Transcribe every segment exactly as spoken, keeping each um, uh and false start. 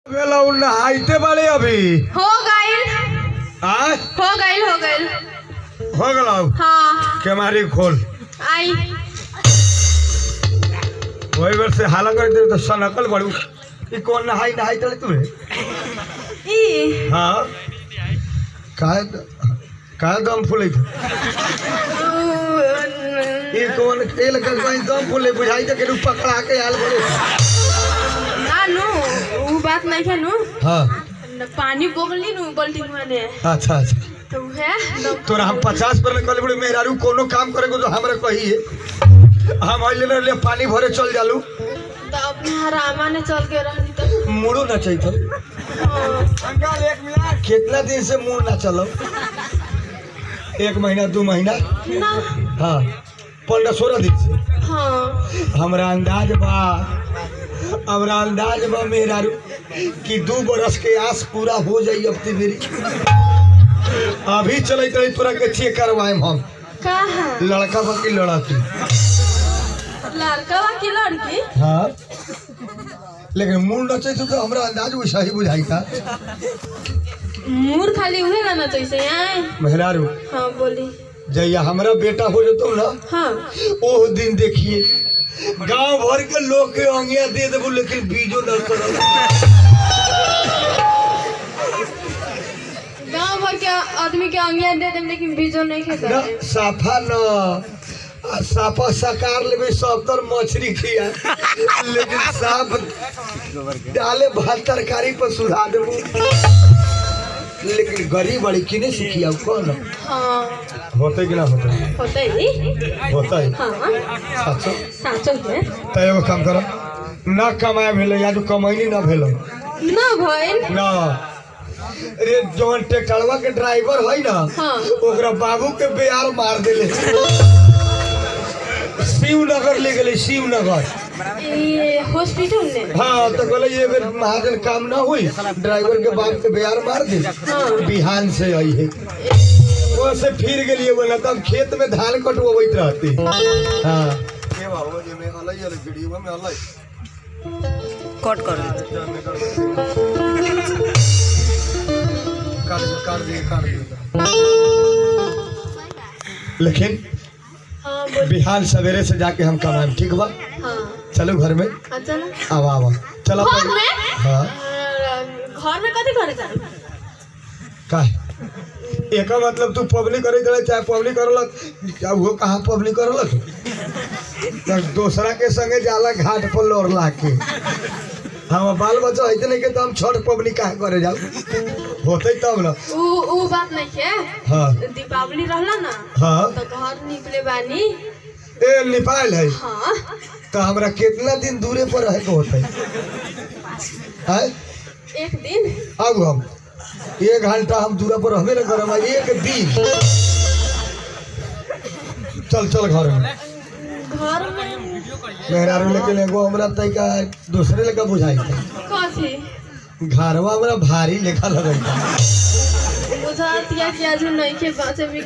नहाइते बाड़े अभी हो गइल आ हो गइल हो गइल हो गलो। हाँ केमारी खोल आई वही बार से हाला कर दे तो सनकल बड़ू ई कौन नहाई नहाई तले तुरे ई हां काहे काहे दम फूले थे ई कौन तेल कर कोई दम फूले बुझाई त के पकड़ा के आल बड़े ना नु वो बात नहीं है नु। हां पानी बोगली नु बाल्टी में। अच्छा अच्छा तो है तोरा हम पचास पर निकल बड़े मेहरारू कोनो काम करे को तो हमरा कहिए हम आइले ले पानी भरे चल जालू तो अपने हरामा ने चल के रहनी तो मुड़ो ना चाहिए था अंकल एक मिनट कितना दिन से मुड़ ना चलो एक महीना दो महीना ना हाँ पंद्रह सोलह दिन से हाँ हमरा अंदाज बा हमरा अंदाज बा मेहरारू कि दो बरस के आस पूरा हो जाई अब ते मेरी अभी चले रही तोरा के चेक करवाए हम कहाँ लड़का बा की लड़की लड़का की लड़की हाँ लेकिन मुड़ न चाहिए तो हमरा अंदाज वैसा ही बुझाई था मूर खाली उहे ना चाहिए आए मेहरारू हाँ बोली जैया हमारा बेटा हो जातो ना हाँ ओह दिन देखिए गांव भर के लोग के अंगिया दे देबो लेकिन बीजो न करल गांव भर के आदमी के अंगिया दे देम लेकिन बीजो नहीं खेता ना साफा न आ साफा साकार लेबे सब तर मछली खिया लेकिन साफ डाले भात तरकारी पर सुधा देबो लेकिन गरीब बड़ी किने सिखिया कौन हाँ होते कि ना होते होते ही होता है हाँ साचो साचो है तो एगो काम करो ना कमाए भेलो या तो कमाई ना भेलो ना भइल ना अरे जवन ट्रैक्टरवा के ड्राइवर है ना हाँ ओकरा बाबू के बेयार मार देले शिवनगर ले गए शिवनगर ये हॉस्पिटल में हाँ तो कहले ये बेर महाजन काम ना हुई ड्राइवर के बाप के बेयार मार दे हाँ। बिहान से आई है वो से फिर गेलिए बोला तब खेत में धान कटवाइत रहती हाँ के बाबू जे में अलई अलई वीडियो में अलई कट कर काट काट दे काट दे लेकिन हाँ बोल बिहान सवेरे से जाके हम कमाएं ठीक बा हाँ चलो घर में अच्छा ना आवा आवा चलो घर में हाँ घर में कथी करे जान का एक मतलब तू पब्लिक करे चले चाहे पब्लिक करल वो कहाँ पब्लिक करल तो दूसरा के संगे जाला घाट पर लोर लाके हम बाल बच्चा होते नहीं के तो हम छठ पब्लिक कहाँ करे जाओ होते तब ना उ उ बात नहीं है हाँ दीपावली रहला ना हाँ तो घर निकले बानी ए निपाल है हाँ तो हमरा कितना दिन दूरे पर रहे के होते है एक दिन अब हम एक घंटा हम दूरा पर रहबे न करम एक दिन चल चल घर में घर में मेहरारू लेके एगो हमरा तय का दूसरे लेके बुझाई कथी घरवा हमरा भारी लेखा लगई बुझात या कि आज नहीं के बात में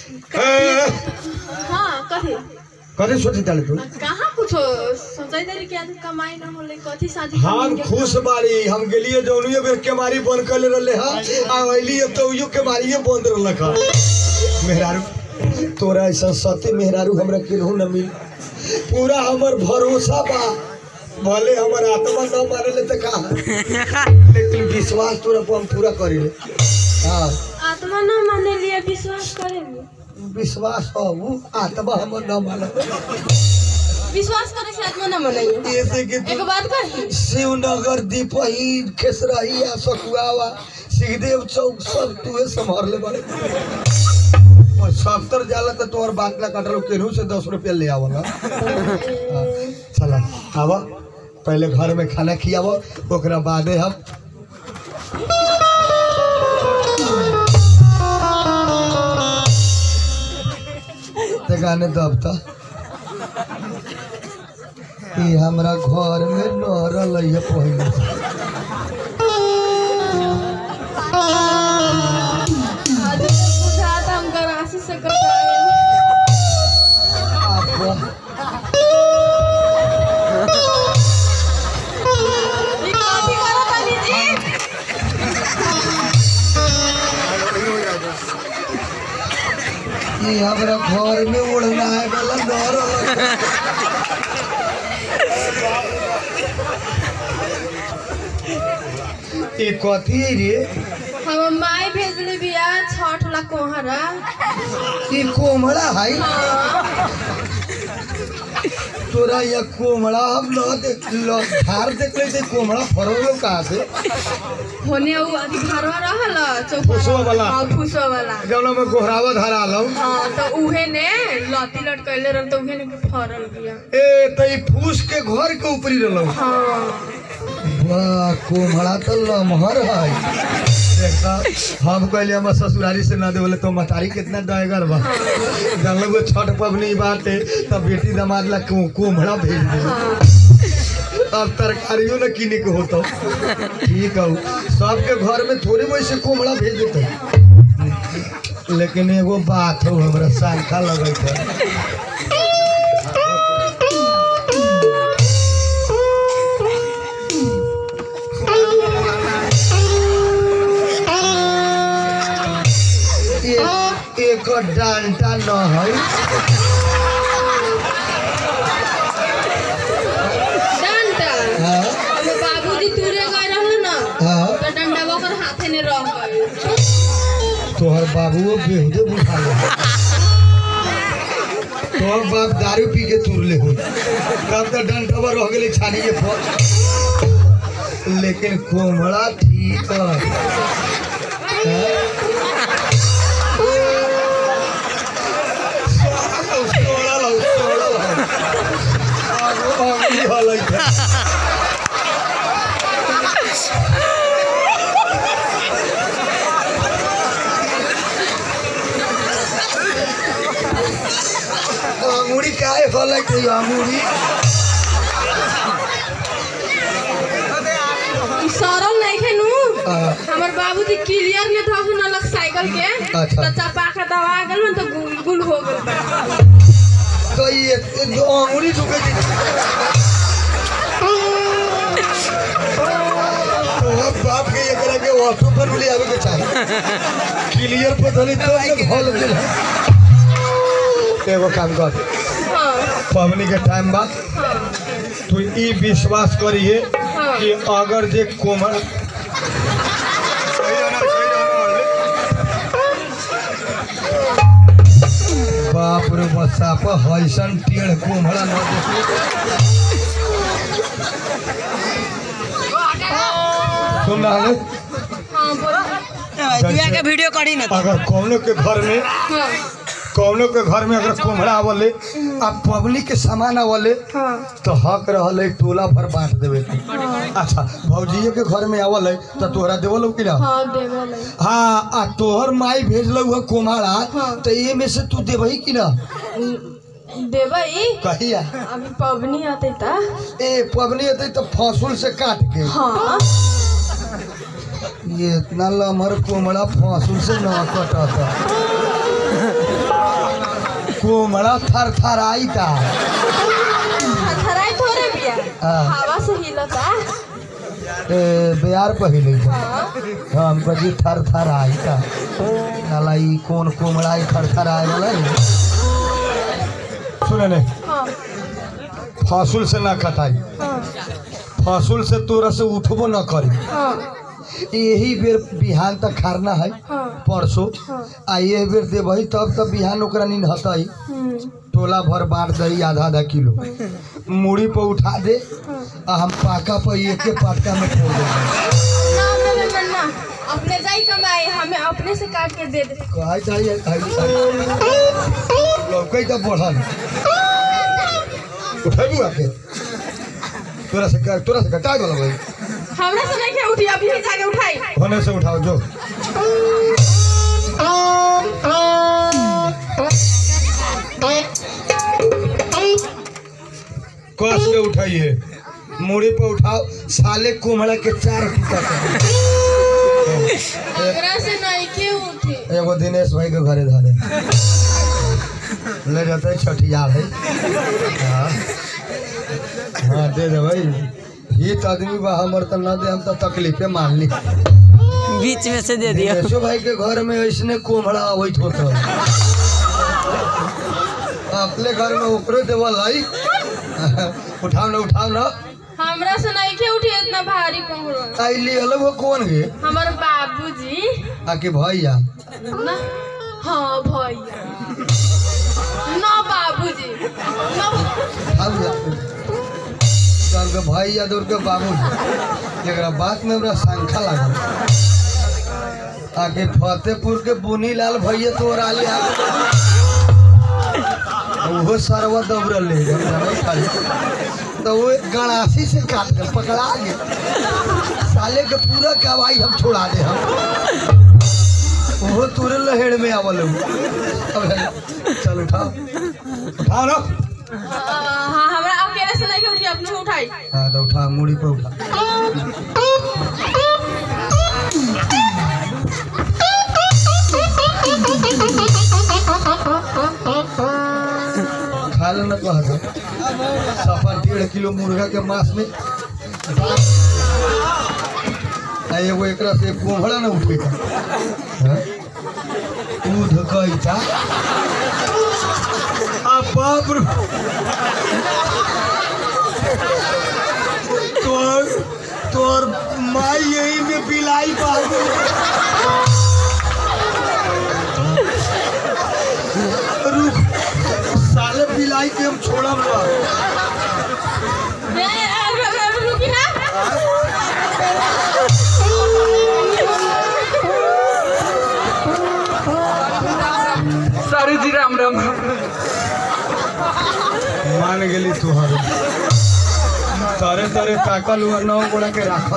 हाँ कथी कथी सोची ताले तू कहाँ कुछ सोचाई देरी कि आज कमाई ना होले कथी शादी हम खुश बाड़ी हम गेलिए जौनियो बेर केमारी बंद कर ले रहले हां आ अइली तो यो केमारीए बंद रहलक मेहरारू तोरा ऐसा सती मेहरारू हमरा केनहू न मिल पूरा हमर भरोसा बा भले हमर आत्मा न माने ले त का लेकिन विश्वास तोरा पर हम पूरा करिले हां आत्मा ना माने लिए विश्वास करे विश्वास हो वो आत्मा हमर न माने विश्वास करे से आत्मा ना माने ऐसे कि एक बात कही शिवनगर दीपही खेसरही आ सकुआवा सिंहदेव चौक सब तूहे संभाल ले बारे और सत्तर जाला तो तोहर बात ना कटलो केनहू से दस रुपया ले आवला चला आवा पहले घर में खाना खियाव ओकरा बादे हम ते गाने दब त ई हमरा घर में न रहल पहले आज बुझात हम गरासी से करता आपा ये कथी करत आनी जी ये हमरा घर में उड़ना है वाला डर ये कथी है रे हम माई भेजले बिया छठ ला कोहरा ये कोमड़ा है तोरा ये कोमड़ा हम न देख ल धार देख ले कोमड़ा फरल कहाँ से होने उ अभी घरवा रहल चौक फुसवा वाला हां फुसवा वाला जौना में गोहरावा धरा लो हां तो उहे ने लती लटकैले रह तो उहे ने फरल बिया ए तई फूस के घर के ऊपरी रहलो हां वाह कोमड़ा तो लमहर है देखा हम कहले हम ससुरारी से ना दे बोले तो मतारी कितना दहेगर बा जान लोग छठ पबनी बात है तब बेटी दामाद ला को कोमड़ा भेज दे अब तरकारियों ना किने के होता ठीक है सबके घर में थोड़ी वैसे कोमड़ा भेज देते लेकिन एगो बात हो हमरा सांखा लगत है एक डांटा न है डंडा हाँ हम बाबूजी तुरे गए रहल ना हाँ तो डंडा ओकर हाथे ने रह गए तोहर बाबुओ बेहुदे बुझा ले तोहर बाप दारू पी के तुर ले हो कब तक डंडवा रह गेले छानी के पर लेकिन कोमड़ा ठीक है अंगूरी काहे फल के अंगूरी सरल नहीं है नु हमर बाबूजी क्लियर ने था न लग साइकिल के अच्छा। तो चपा के दवा गेल न तो गुल गुल हो गेल तो ये जो अंगूरी झुके जी तो बाप के ये करे के ऑटो पर ले आवे के चाहिए क्लियर पता नहीं तो हॉल में एगो काम कर हां पवनी के टाइम बाद हां तू ई विश्वास करिए हाँ। कि अगर जे कोमल बाप रे बच्चा पर हैसन टेढ़ कोमड़ा न सुन रहा है हां बोल दुआ के वीडियो करी ना अगर कौनो के घर में हां कौनो के घर में अगर कोमड़ा आवले आ पब्लिक के सामान आवले हां तो हक रहले टोला भर बांट देवे के अच्छा भौजिए के घर में आवले तो तोहरा देवलो कि ना हां देवेले हाँ आ तोहर माई भेजलू है कोमड़ा हाँ। तो ये में से तू देवही कि ना देवई कहिया अभी पवनी आते ता ए पबनी होते तो फसूल से काट के हां ये इतना लमहर कोमड़ा फसूल से न कटता कोमड़ा थर थर आई था थराई थोड़े बिया हाँ। हवा से हिलता ए, बिहार पहले हां हम कभी थर थर आई था नाला ई कौन कोमड़ा ई थर थर आए वाला है सुने ने हां फसूल से ना कटाई हां फसूल से तोरा से उठबो न करी हां यही बेर बिहान तक खारना है हां परसों हाँ। आ ये बेर देवही तब तब बिहान ओकरा नींद हतई हम्म टोला भर बांट दही आधा आधा किलो मूड़ी पर उठा दे आ हम पाका पर एक पाटका में छोड़ दे ना ना ना ना अपने जाई कमाई हमें अपने से काट के दे दे कहा चाहिए लौकई तो बढ़ल उठेबू आके तोरा से कर तोरा से कटा गल भाई हमरा से नहीं के उठी अभी ही जाके उठाई होने से उठाओ जो कस के उठाइए मूड़ी पे उठाओ साले कोमड़ा के चार टुकड़ा कर हमरा से नहीं के उठी एगो दिनेश भाई के घरे धरे ले जाते छठियार है हाँ हाँ दे दे भाई हित आदमी बा हमर तो न दे हम तो तकलीफे मान ली बीच में से दे दिया दिनेशो भाई के घर में ऐसने कोमड़ा आवैत होता अपने घर में ऊपरे देवल है उठाओ ना उठाओ ना हमरा से नहीं के उठी इतना भारी कोहरा आइली अलग वो कौन गे हमार बाबूजी आके भैया ना हाँ भैया ना बाबूजी ना अब तोर के भैया तोर के बाबू एकरा बात में हमरा शंका लागल आके फतेहपुर के बुनी लाल भैया तोर आले वो सरवा दबरल ले खाली तो वो गणासी से काट कर पकड़ा गए साले के पूरा कवाई हम छोड़ा दे हम वो तुरे लहेड़ में आवल चल उठाओ उठाओ ना हाँ हमरा अकेले से नहीं के उठी अपने उठाई हाँ तो उठा मुड़ी पे उठा खा लेना कहा था सफर डेढ़ किलो मुर्गा के मांस में एगो एक से कोहड़ा न उठेगा दूध कैसा बाप तोर तोर माई यही में बिलाई पा रुक साले बिलाई के हम छोड़ब ना रुकी ना सारू जी राम राम मान गेली तुहर तारे तारे ताकल हुआ नौ गोड़ा के राखल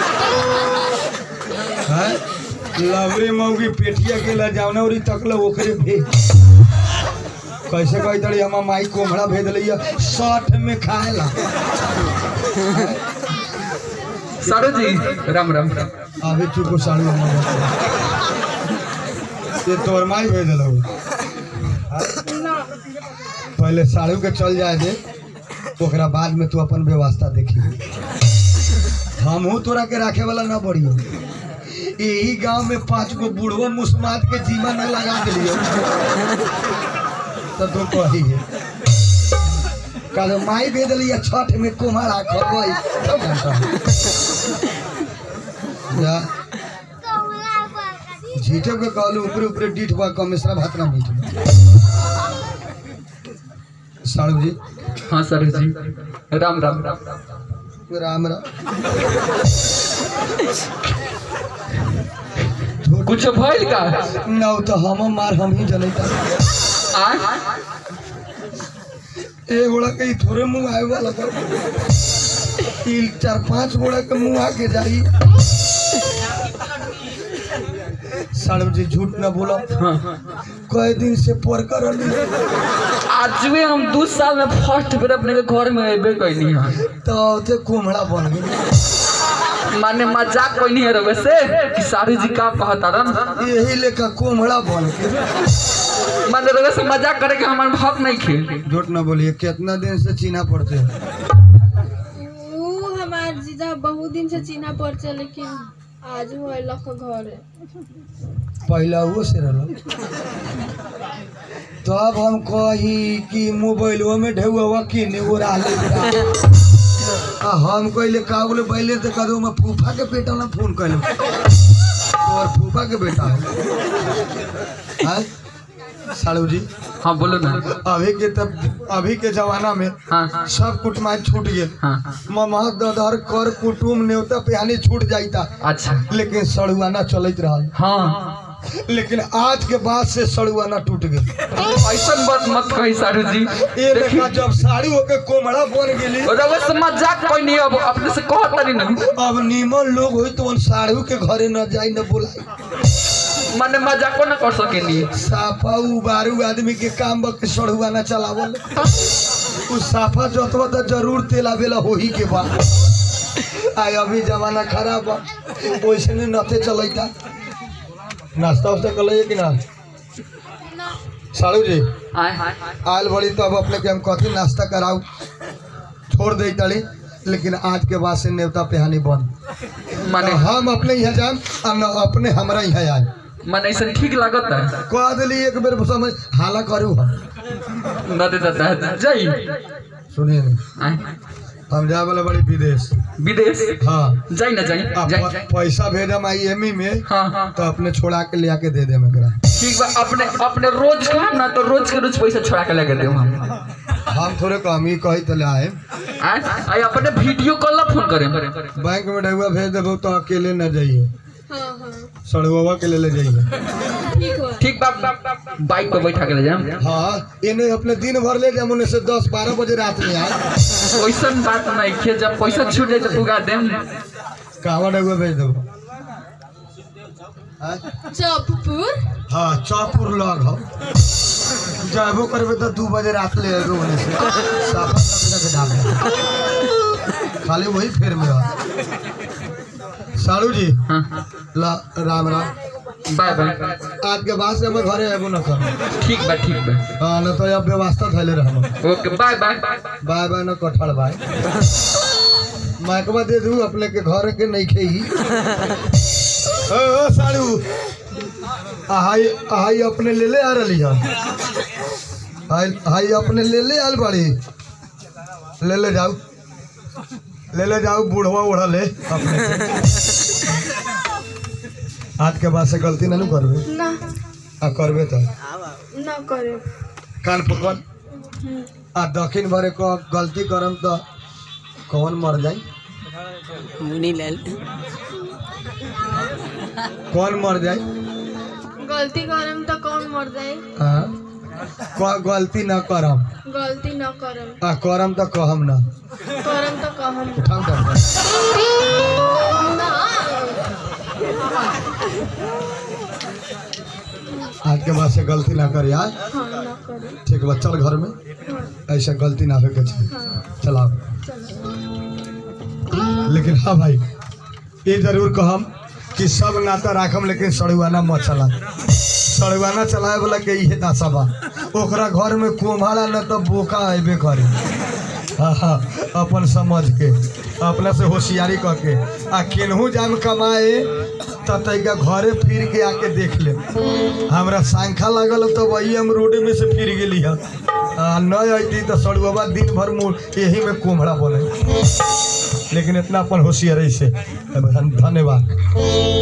है लवरी मौगी पेटिया के ला जावना उरी तकल ओकरे भे कैसे कही तड़ी हम माई कोमड़ा भेज लिया साठ में खाएला सारू जी राम राम अभी चुप साड़ू ये तोर माई भेज लो पहले साड़ू के चल जाए दे ओकरा बाद में तू अपन व्यवस्था देखी हमहू तोरा के राखे वाला ना बढ़ियो यही गांव में पांच गो बूढ़वा मुस्मात के जीवा न लगा दिलियो तो तू कही है कल माई भेज लिया छठ में कुम्हारा खबई या झीठे के कहलू ऊपरे ऊपरे डीठ बा कमिश्रा भात ना मीठ साड़ू जी हाँ सारू जी राम राम राम राम कुछ भइल का ना तो हम मार हम ही जलता आ एक गोड़ा के थोड़े मुंह आए वाला कर तीन चार पांच गोड़ा के मुंह आके जाई साड़ू जी झूठ ना बोला हाँ कई दिन से पर कर आज भी हम दो साल में फर्स्ट बेर अपने के घर में अबे कैनी है तो ते कुम्हड़ा बन गई माने मजाक कोई नहीं है रे वैसे कि सारू जी का कहता रन यही लेकर कुम्हड़ा बन के माने रे वैसे मजाक करे के हमार भक नहीं खे झूठ ना बोलिए कितना दिन से चीना पड़ते हैं वो हमार जीजा बहुत दिन से चीना पड़ते लेकिन आज वो लख घर है पहला वो से रहा तो अब हम कही कि मोबाइलो में ढेउआ किने वो राले हम कहले का बोले पहले तो कदो मैं फूफा के बेटा ना फोन कर और फूफा के बेटा है साड़ू जी हाँ बोलो ना अभी के तब अभी के जमाना में हाँ सब कुटुमाई छूट गए हाँ ममा ददर कर कुटुम न्योता पिहानी छूट जाता अच्छा लेकिन सड़ुआना चलत रहा हाँ लेकिन आज के बाद से सड़ुआना टूट गए ऐसा बात मत कही सारू जी ये देखा जब साड़ी होके कोमड़ा बन गेली रे वैसे मजाक कोई नहीं अब अपने से कहता नहीं ना अब नीमन लोग होई तो उन साड़ू के घरे न जाई न बोलाई माने मजाक को ना कर सकेनी साफा उबारू आदमी के काम बक सड़ुआना चलावल उ साफा जोतवा तो जरूर तेला बेला होही के बाद आय अभी जमाना खराब बा वैसे ने नते चलैता नाश्ता उस्ता कर ले कि ना साड़ू जी आए आल बड़ी तो अब अपने के हम कथी नाश्ता कराऊ छोड़ दे तड़ी लेकिन आज के बाद से नेवता पेहानी बंद माने न हम अपने यहाँ जाम और न अपने हमरा यहाँ आए मन ऐसा ठीक लागत है कह दिली एक बेर समझ हाला करू हम न दे दादा जाई सुनिए आय, हम जाए वाला बड़ी विदेश विदेश हाँ जाई ना जाई अब जाई प- पैसा भेजम आई एम ई में हाँ हाँ तो अपने छोड़ा के ले आके दे दे मेरा ठीक बा अपने अपने रोज का ना तो रोज के रोज पैसा छोड़ा के लगे दे हम हम थोड़े कम ही कही तो ले आए आय आय अपने वीडियो कॉल ला फोन करे बैंक में डहुआ भेज देबो तो अकेले न जाइए हाँ हाँ सड़ुआ के ले ले जाइए ठीक बा ठीक बा बाइक पे बैठा के ले जाम हाँ इन्हें अपने दिन भर ले जाम उन्हें से दस बारह बजे रात में आए वैसन बात नहीं खे जब पैसा छूट जाए तो पुगा देम कहवा डहुआ भेज देबो हाँ? जौनपुर हाँ चौपुर लग हो जाबो करबे तो दू बजे रात ले आएगो उन्हें से साफा करके डाल दे। खाली वही फेर में रह साड़ू जी हाँ ला राम राम बाय बाय आज के बाद से हमें घरे आबो न कर ठीक बा ठीक बा हाँ न तो अब व्यवस्था थैले रहम okay bye bye bye bye न कठड़ बाय माइकवा दे दू अपने के घर के नहीं खेई ओ ओ साड़ू हाई हाई अपने ले ले आ रही है हाई हाई अपने ले ले आल बड़ी ले ले जाओ ले ले जाओ बूढ़वा उड़ा ले अपने से। आज के बाद से गलती नहीं करबे ना आ करबे तो ना करे कान पकड़ आ दक्षिण भरे को गलती करम तो कौन मर जाई मुनीलाल कौन मर जाई गलती करम तो कौन मर जाए हाँ को गलती न करम गलती न करम आ करम तो कहम ना करम तो कहम उठाम कर ना आज के बाद से गलती ना कर यार हाँ ना करे ठीक बा चल घर में हाँ ऐसा गलती ना होके चाहिए हाँ चलाओ चलो लेकिन हाँ भाई ये जरूर कहम कि सब नाता राखम लेकिन सड़ुआना मत चला सड़ुआना चलाए वाला के इहे दासा बा ओकरा घर में कुम्हाड़ा न तो बोका अबे करे हाँ हाँ अपन समझ के अपना से होशियारी कह के आ केनहू जाम कमाए तो तैका घरे फिर के आके देख ले हमरा सांखा लागल तो वही हम रोड में से फिर गेली है आ न अती तो सड़ुआ दिन भर मुँह यही में कुम्हाड़ा बोले लेकिन इतना अपन होशियारी से धन्यवाद।